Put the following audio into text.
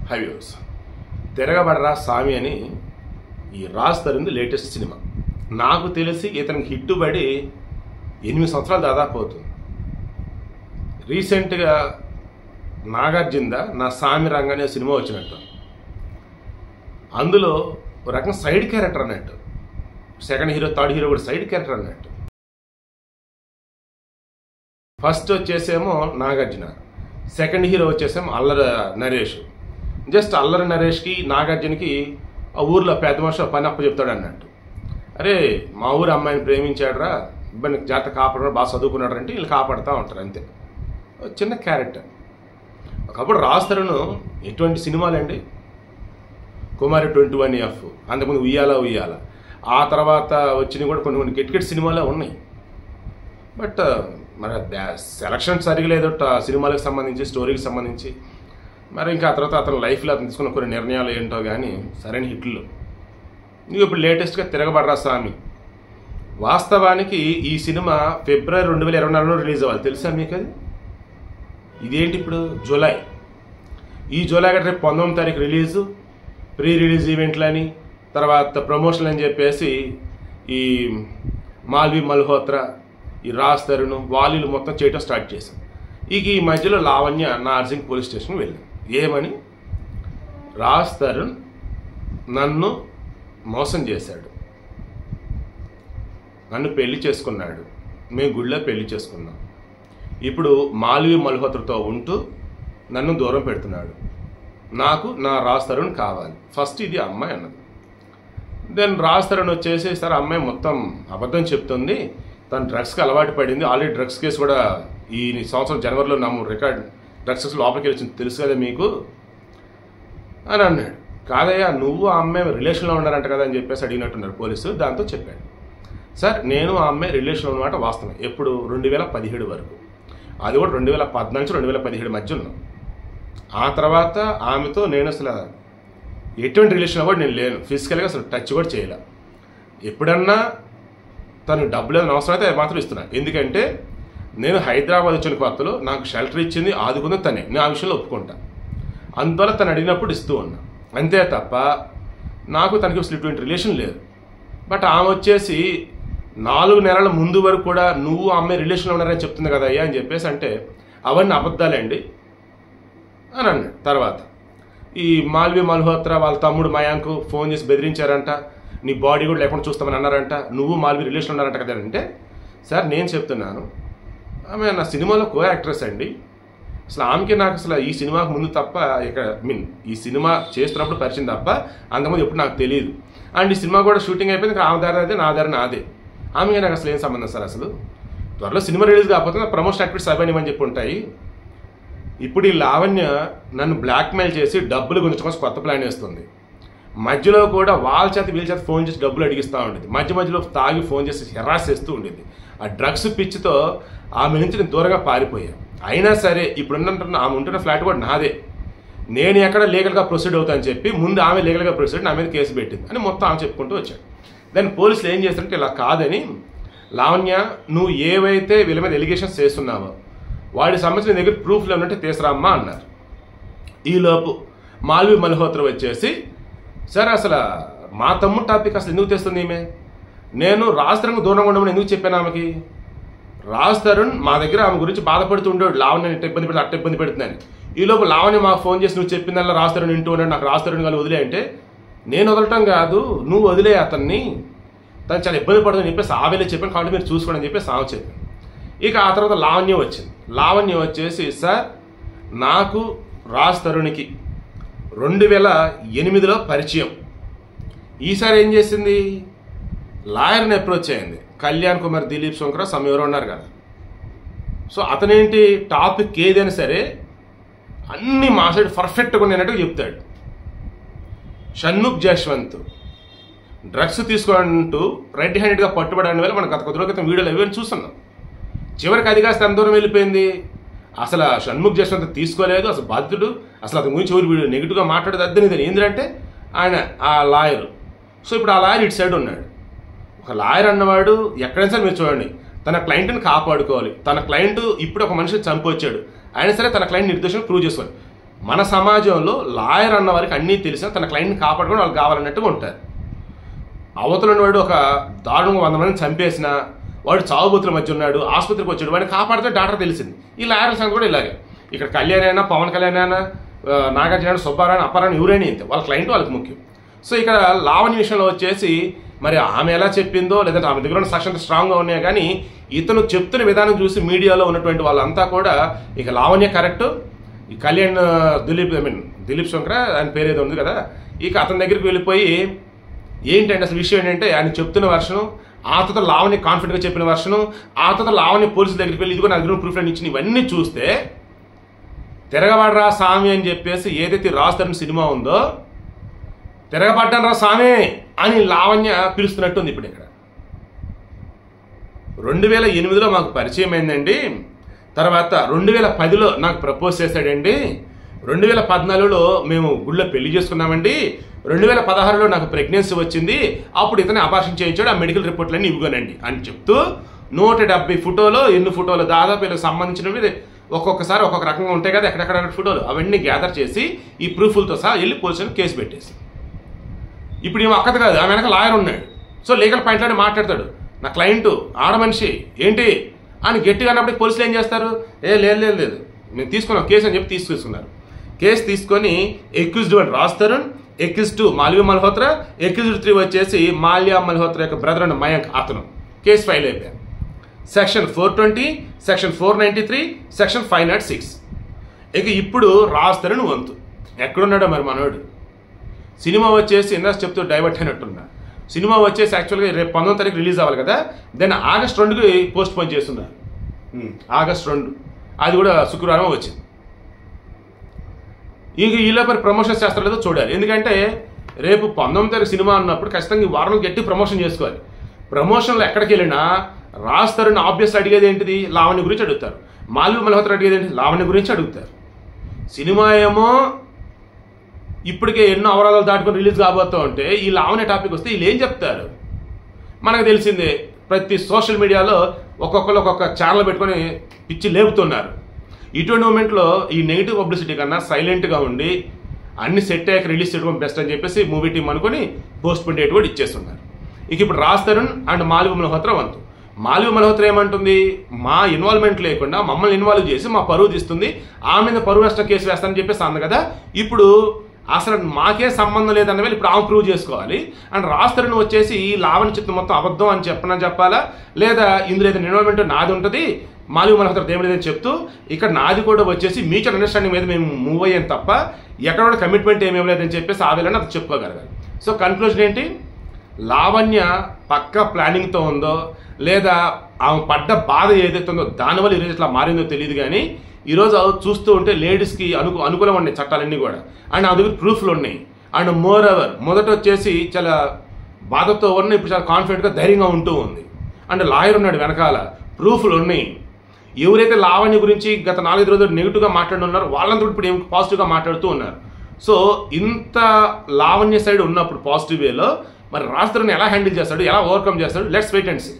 హైవ్యూస్ తిరగబడరా సామి అని ఈ రాజ్ తరుణ్ లేటెస్ట్ సినిమా. నాకు తెలిసి ఇతనికి హిట్టుబడి 8 సంవత్సరాలు దాదాపు అవుతుంది. రీసెంట్గా నాగార్జున నా సామి రంగ అనే సినిమా వచ్చినట్టు, అందులో ఒక రకం సైడ్ క్యారెక్టర్ అన్నట్టు, సెకండ్ హీరో థర్డ్ హీరో కూడా సైడ్ క్యారెక్టర్ అన్నట్టు. ఫస్ట్ వచ్చేసేమో నాగార్జున, సెకండ్ హీరో వచ్చేసేమో అల్లరి నరేష్. జస్ట్ అల్లరి నరేష్కి నాగార్జునకి ఆ ఊర్లో పెద్ద మనిషి పని అప్పు చెప్తాడు అన్నట్టు. అరే మా ఊరు అమ్మాయిని ప్రేమించాడురా, ఇబ్బంది జాగ్రత్త కాపాడు, బాగా చదువుకున్నాడు అంటే వీళ్ళు కాపాడుతూ ఉంటారు అంతే. చిన్న క్యారెక్టర్. ఒకప్పుడు రాజ్ తరుణ్ ఎటువంటి సినిమాలండి, కుమారి 21F, అంతకుముందు ఉయ్యాల, ఆ తర్వాత వచ్చినవి కూడా కొన్ని కిట్ సినిమాలే ఉన్నాయి. బట్ మరి సెలక్షన్ సరిగా లేదు సినిమాలకు సంబంధించి, స్టోరీకి సంబంధించి. మరి ఇంకా ఆ తర్వాత అతని లైఫ్లో అతను తీసుకున్న కొన్ని నిర్ణయాలు ఏంటో కానీ సరైన హిట్లు. నీకు ఇప్పుడు లేటెస్ట్గా తిరగబడరా స్వామి. వాస్తవానికి ఈ సినిమా ఫిబ్రవరి 2024లో రిలీజ్ అవ్వాలి, తెలుసా మీకు అది? ఇదేంటి ఇప్పుడు జూలై, ఈ జూలై గట్ట రేపు 19వ తారీఖు రిలీజు, ప్రీ రిలీజ్ ఈవెంట్లని, తర్వాత ప్రమోషన్లు అని చెప్పేసి ఈ మాల్వి మల్హోత్రా, ఈ రాజ్ తరుణ్ వాళ్ళు మొత్తం చేయటం స్టార్ట్ చేశాం. ఇక ఈ మధ్యలో లావణ్య నార్సింగ్ పోలీస్ స్టేషన్కి వెళ్ళింది. ఏమని? రాజ్ తరుణ్ నన్ను మోసం చేశాడు, నన్ను పెళ్లి చేసుకున్నాడు, మేము గుళ్ళో పెళ్లి చేసుకున్నాం, ఇప్పుడు మాల్వి మల్హోత్రతో ఉంటూ నన్ను దూరం పెడుతున్నాడు, నాకు నా రాజ్ తరుణ్ కావాలి. ఫస్ట్ ఇది అమ్మాయి అన్నది. దెన్ రాజ్ తరుణ్ వచ్చేసి సార్ అమ్మాయి మొత్తం అబద్ధం చెప్తుంది, తను డ్రగ్స్కి అలవాటు పడింది, ఆల్రెడీ డ్రగ్స్ కేసు కూడా ఈ సంవత్సరం జనవరిలో నమ్ము రికార్డ్ డ్రగ్స్ లోపలికి వచ్చింది, తెలుసు కదా మీకు అని అన్నాడు. కాదయ్యా నువ్వు ఆ అమ్మాయి రిలేషన్లో ఉన్నారంట కదా అని చెప్పేసి అడిగినట్టున్నారు పోలీసు. దాంతో చెప్పాడు, సార్ నేను ఆ అమ్మాయి రిలేషన్లో ఉన్నమాట వాస్తవం. ఎప్పుడు? 2017 వరకు, అది కూడా 2014 నుంచి 2017 మధ్య ఉన్నాం. ఆ తర్వాత ఆమెతో నేను అసలు ఎటువంటి రిలేషన్లో కూడా నేను లేను, ఫిజికల్గా అసలు టచ్ కూడా చేయలే. ఎప్పుడన్నా తను డబ్బులు ఏదైనా అవసరం అయితే మాత్రం ఇస్తున్నాను, ఎందుకంటే నేను హైదరాబాద్ వచ్చిన కొత్తలో నాకు షెల్టర్ ఇచ్చింది, ఆదుకుంది తనే, నేను ఆ విషయంలో ఒప్పుకుంటా. అందువల్ల తను అడిగినప్పుడు ఇస్తూ ఉన్నా, అంతే తప్ప నాకు తనకి అసలు ఇటువంటి రిలేషన్ లేదు. బట్ ఆమె వచ్చేసి 4 నెలల ముందు వరకు కూడా నువ్వు ఆ అమ్మాయి రిలేషన్లో ఉన్నారని చెప్తుంది కదా అయ్యా అని చెప్పేసి అంటే అవన్నీ అబద్ధాలండి అని అన్నాడు. తర్వాత ఈ మాల్వి మల్హోత్రా వాళ్ళ తమ్ముడు మయాంక్ ఫోన్ చేసి బెదిరించారంట, నీ బాడీ కూడా లేకుండా చూస్తామని అన్నారంట, నువ్వు మాల్వి రిలేషన్ ఉన్నారంట కదా అంటే, సార్ నేను చెప్తున్నాను ఆమె నా సినిమాలో కో యాక్ట్రెస్ అండి, అసలు ఆమెకి నాకు అసలు ఈ సినిమాకు ముందు తప్ప ఇక్కడ ఈ సినిమా చేస్తున్నప్పుడు పరిచయం తప్ప అంతకుముందు ఎప్పుడు నాకు తెలియదు. అండ్ ఈ సినిమా కూడా షూటింగ్ అయిపోయింది, ఆమె దారి అదే, నా దారి నాదే, ఆమెకి నాకు అసలు ఏం సంబంధం సార్, అసలు త్వరలో సినిమా రిలీజ్ కాకపోతే ప్రమోషన్ యాక్టివిటీస్ అవన్నీ చెప్పి ఉంటాయి. ఇప్పుడు ఈ లావణ్య నన్ను బ్లాక్మెయిల్ చేసి డబ్బులు గుంజుకోసం కొత్త ప్లాన్ వేస్తుంది. మధ్యలో కూడా వాళ్ళ చేత వీళ్ళ చేత ఫోన్ చేసి డబ్బులు అడిగిస్తూ ఉండేది, మధ్యలో తాగి ఫోన్ చేసి హెరాస్ చేస్తూ ఉండేది. ఆ డ్రగ్స్ పిచ్చితో ఆమె నుంచి నేను దూరంగా పారిపోయాను. అయినా సరే ఇప్పుడు ఆమె ఉంటున్న ఫ్లాట్ కూడా నాదే, నేను ఎక్కడ లీగల్గా ప్రొసీడ్ అవుతానని చెప్పి ముందు ఆమె లీగల్గా ప్రొసీడ్ నా మీద కేసు పెట్టింది అని మొత్తం ఆమె చెప్పుకుంటూ వచ్చాడు. దాన్ని పోలీసులు ఏం చేస్తారంటే ఇలా కాదని, లావణ్య నువ్వు ఏవైతే వీళ్ళ మీద ఎలిగేషన్స్ చేస్తున్నావో వాడికి సంబంధించిన దగ్గర ప్రూఫ్లు ఏమంటే తీసుకురామ్మా అన్నారు. ఈలోపు మాల్వి మల్హోత్రా వచ్చేసి, సార్ అసలు మా తమ్ముడు టాపిక్ అసలు ఎందుకు తెస్తుంది ఈమె, నేను రాజ్ తరుణ్ దూరంగా ఉండమని ఎందుకు చెప్పాను ఆమెకి? రాజ్ తరుణ్ మా దగ్గర ఆమె గురించి బాధపడుతూ ఉండేవాడు, లావణ్య ఇట్ట ఇబ్బంది పెడుతుంది అట్ట ఇబ్బంది పెడుతుందని. ఈలోపు లావణ్య మాకు ఫోన్ చేసి నువ్వు చెప్పిందల్లా రాజ్ తరుణ్ వింటూ ఉన్నాడు, నాకు రాజ్ తరుణ్ గారు వదిలే అంటే, నేను వదలటం కాదు నువ్వు వదిలే అతన్ని, తను చాలా ఇబ్బంది పడుతుందని చెప్పేసి ఆవేలే చెప్పాను, కాబట్టి మీరు చూసుకోండి అని చెప్పేసి ఆమె చెప్పాను. ఇక ఆ తర్వాత లావణ్య వచ్చింది. లావణ్య వచ్చేసి, సార్ నాకు రాజ్ తరుణ్కి 2008లో పరిచయం. ఈసారి ఏం చేసింది, లాయర్ని అప్రోచ్ అయింది, కళ్యాణ్ కుమార్, దిలీప్ శంకర్ ఎవరో ఉన్నారు కదా. సో అతనేంటి టాపిక్ ఏదైనా సరే అన్నీ మా సైడ్ పర్ఫెక్ట్గా ఉన్నట్టుగా చెప్తాడు. షణ్ముఖ్ జశ్వంత్ డ్రగ్స్ తీసుకుంటూ రెడ్ హ్యాండెడ్గా పట్టుబడని వల్ల మనం గత కొద్ది రోజుల క్రితం వీడియోలు ఎవరైనా చూస్తున్నాం. చివరికి అది కాస్త ఎంత దూరం వెళ్ళిపోయింది, అసలు షణ్ముఖ్ జశ్వంత్ తీసుకోలేదు, అసలు బాధితుడు, అసలు అతని గురించి ఎవరు వీడియో నెగిటివ్గా మాట్లాడేది అద్దనిదని ఏంటంటే ఆయన ఆ లాయర్. సో ఇప్పుడు ఆ లాయర్ ఇటు సైడ్ ఉన్నాడు. ఒక లాయర్ అన్నవాడు ఎక్కడైనా సరే మీరు చూడండి తన క్లయింట్ని కాపాడుకోవాలి. తన క్లయింట్ ఇప్పుడు ఒక మనిషిని చంపొచ్చాడు, అయినా సరే తన క్లయింట్ నిర్దోషం ప్రూవ్ చేసుకోవాలి. మన సమాజంలో లాయర్ అన్న వారికి అన్నీ తెలిసినా తన క్లయింట్ని కాపాడుకొని వాళ్ళు కావాలన్నట్టుగా ఉంటారు. అవతల వాడు ఒక దారుణంగా 100 మందిని చంపేసినా వాడు చావుబూతుల మధ్య ఉన్నాడు, ఆసుపత్రికి వచ్చాడు, వాడిని కాపాడితే డాక్టర్ తెలిసింది. ఈ లాయర్ల సంగతి కూడా ఇలాగే. ఇక్కడ కళ్యాణ్ అయినా, పవన్ కళ్యాణ్ అయినా, నాగార్జున, సుబ్బారాయణ, అప్పారాయణ, ఎవరైనా ఇంతే, వాళ్ళ క్లయింట్ వాళ్ళకి ముఖ్యం. సో ఇక్కడ లావణ్య విషయంలో వచ్చేసి మరి ఆమె ఎలా చెప్పిందో లేదంటే ఆమె దగ్గర ఉన్న సాక్ష్యాలు స్ట్రాంగ్గా ఉన్నాయి, కానీ ఇతను చెప్తున్న విధానం చూసి మీడియాలో ఉన్నటువంటి వాళ్ళంతా కూడా ఇక లావణ్య కరెక్ట్, ఈ కళ్యాణ్ దిలీప్ శంకర్ ఆయన పేరు ఏదో ఉంది కదా, ఇక అతని దగ్గరికి వెళ్ళిపోయి ఏంటంటే అసలు విషయం ఏంటంటే ఆయన చెప్తున్న వర్షను, ఆ తర్వాత లావణ్య కాన్ఫిడెంట్గా చెప్పిన వర్షను, ఆ తర్వాత లావణ్య పోలీసుల దగ్గరికి వెళ్ళి ఇదిగో నా దగ్గర ప్రూఫ్ అని ఇచ్చిన ఇవన్నీ చూస్తే తిరగబడరా స్వామి అని చెప్పేసి ఏదైతే రాజధాని సినిమా ఉందో తిరగబడ్డాను రా స్వామి అని లావణ్య పిలుస్తున్నట్టుంది. ఇప్పుడు ఇక్కడ 2008లో మాకు పరిచయం అయిందండి, తర్వాత 2010లో నాకు ప్రపోజ్ చేశాడండి, 2014లో మేము గుళ్ళో పెళ్లి చేసుకున్నామండి, 2016లో నాకు ప్రెగ్నెన్సీ వచ్చింది, అప్పుడు ఇతనే అబార్షన్ చేయించాడు, ఆ మెడికల్ రిపోర్ట్లన్నీ ఇవ్వగానండి అని చెప్తూ 170 ఫోటోలు, ఎన్ని ఫోటోలు దాదాపు వీళ్ళకి సంబంధించినవి ఒక్కొక్కసారి ఒక్కొక్క రకంగా ఉంటాయి కదా ఎక్కడెక్కడ ఫోటోలు, అవన్నీ గ్యాదర్ చేసి ఈ ప్రూఫ్లతో సహా వెళ్ళి పోలీసులకు కేసు పెట్టేసి, ఇప్పుడు ఏమో అక్కది కాదు, ఆమె వెనక లాయర్ ఉన్నాడు. సో లీగల్ పాయింట్లోనే మాట్లాడతాడు, నా క్లయింట్ ఆడ మనిషి ఏంటి అని గట్టిగా అన్నప్పుడు పోలీసులు ఏం చేస్తారు, లేదు మేము తీసుకున్నాం కేసు అని చెప్పి తీసుకున్నారు. కేసు తీసుకొని accused 1 Raj Tarun, accused 2 Malvi Malhotra, accused 3 వచ్చేసి మాల్యా మల్హోత్రా యొక్క బ్రదర్ అండ్ మయాంక్ అతను కేసు ఫైల్ అయిపోయారు. Section 420, section 493, section 506. ఇక ఇప్పుడు రాజ్ తరుణ్ వంతు ఎక్కడున్నాడో మరి మనోడు. సినిమా వచ్చేసి ఇందాక చెప్తూ డైవర్ట్ అయినట్టున్నా, సినిమా వచ్చేసి యాక్చువల్గా రేపు 19వ తారీఖు రిలీజ్ అవ్వాలి కదా, దాన్ని ఆగస్ట్ 2కి పోస్ట్ పోన్ చేస్తున్నారు. ఆగస్ట్ 2 అది కూడా శుక్రవారం వచ్చింది. ఇంక ఈలో మరి ప్రమోషన్స్ చేస్తారో లేదో చూడాలి, ఎందుకంటే రేపు 19వ తారీఖు సినిమా అన్నప్పుడు ఖచ్చితంగా ఈ వారంలో గట్టి ప్రమోషన్ చేసుకోవాలి. ప్రమోషన్లో ఎక్కడికి వెళ్ళినా రాజ్ తరుణ్ ఆబ్వియస్ అడిగేది ఏంటిది, లావణ్య గురించి అడుగుతారు, మాల్వి మల్హోత్రా అడిగేది ఏంటి, లావణ్య గురించి అడుగుతారు. సినిమా ఏమో ఇప్పటికే ఎన్నో అవరోధాలు దాటుకొని రిలీజ్ కాబోతూ ఉంటే ఈ లావణ్య టాపిక్ వస్తే వీళ్ళు ఏం చెప్తారు మనకు తెలిసిందే. ప్రతి సోషల్ మీడియాలో ఒక్కొక్కరు ఒక్కొక్క ఛానల్ పెట్టుకొని పిచ్చి లేపుతున్నారు. ఇటువంటి మూమెంట్లో ఈ నెగిటివ్ పబ్లిసిటీ కన్నా సైలెంట్గా ఉండి అన్ని సెట్ అయ్యాక రిలీజ్ చేయడం బెస్ట్ అని చెప్పేసి మూవీ టీం అనుకుని పోస్ట్ పోన్ డేట్ కూడా ఇచ్చేస్తున్నారు. ఇక ఇప్పుడు రాజ్ తరుణ్ అండ్ మాల్వి మల్హోత్రా వంతు. మాల్వి మల్హోత్రా ఏమంటుంది, మా ఇన్వాల్వ్మెంట్ లేకుండా మమ్మల్ని ఇన్వాల్వ్ చేసి మా పరువు తీస్తుంది, ఆమె మీద పరువు నష్టం కేసు వేస్తానని చెప్పేసి అంది కదా, ఇప్పుడు అసలు మాకే సంబంధం లేదన్న వేళ ఇప్పుడు ఆమె ప్రూవ్ చేసుకోవాలి. అండ్ రాజ్ తరుణ్ వచ్చేసి ఈ లావణ్య చిత్రం మొత్తం అబద్ధం అని చెప్పాలా, లేదా ఇందులో ఏదైనా ఇన్వాల్వ్మెంట్ నాది ఉంటుంది, మాల్వి మల్హోత్రా దేవుడిదని చెప్తూ ఇక్కడ నాది కూడా వచ్చేసి మ్యూచువల్ అండర్స్టాండింగ్ మీద మేము మూవ్ అయ్యాం తప్ప ఎక్కడ కూడా కమిట్మెంట్ ఏమేమి లేదని చెప్పేసి ఆ వేళని అది చెప్పుకోగలగాలి. సో కన్క్లూజన్ ఏంటి, లావణ్య పక్క ప్లానింగ్తో ఉందో లేదా ఆమె పడ్డ బాధ ఏదైతే ఉందో దానివల్ల ఈరోజు ఇట్లా మారిందో తెలియదు, కానీ ఈరోజు చూస్తూ ఉంటే లేడీస్కి అనుకూలం ఉన్నాయి చట్టాలన్నీ కూడా, అండ్ ఆ దగ్గర ప్రూఫ్లు ఉన్నాయి. అండ్ మోర్ ఎవర్ మొదట వచ్చేసి చాలా బాధతో ఉన్న, ఇప్పుడు చాలా కాన్ఫిడెంట్గా ధైర్యంగా ఉంటూ ఉంది. అండ్ లాయర్ ఉన్నాడు వెనకాల, ప్రూఫ్లు ఉన్నాయి. ఎవరైతే లావణ్య గురించి గత 4-5 రోజులు నెగిటివ్గా మాట్లాడుతున్నారో వాళ్ళంతా ఇప్పుడు ఏం పాజిటివ్గా మాట్లాడుతూ ఉన్నారు. సో ఇంత లావణ్య సైడ్ ఉన్నప్పుడు పాజిటివ్ వేలో మరి రాజ్ తరుణ్ ఎలా హ్యాండిల్ చేస్తాడు, ఎలా ఓవర్కమ్ చేస్తాడు, లెట్స్ వెయిట్ అండ్ సీ.